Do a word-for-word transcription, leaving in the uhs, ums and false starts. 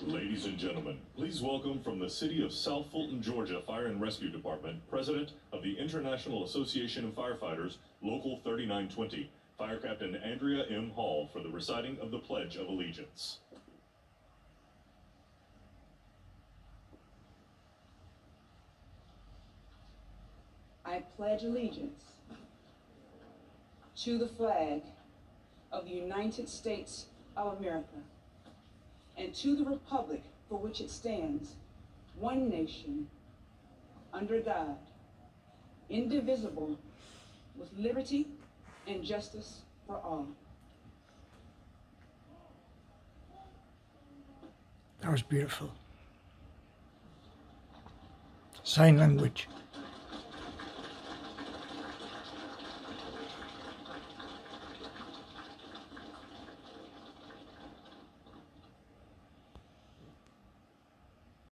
Ladies and gentlemen, please welcome from the city of South Fulton, Georgia Fire and Rescue Department, President of the International Association of Firefighters, Local thirty-nine twenty, Fire Captain Andrea M. Hall, for the reciting of the Pledge of Allegiance. I pledge allegiance to the flag of the United States of America and to the republic for which it stands, one nation, under God, indivisible, with liberty and justice for all. That was beautiful. Sign language.